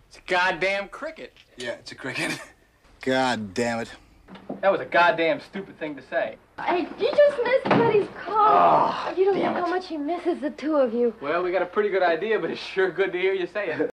It's a goddamn cricket. Yeah, it's a cricket. God damn it. That was a goddamn stupid thing to say. Hey, you just missed Buddy's call. Oh, You don't know damn how it. much he misses the two of you. Well, we got a pretty good idea, but it's sure good to hear you say it.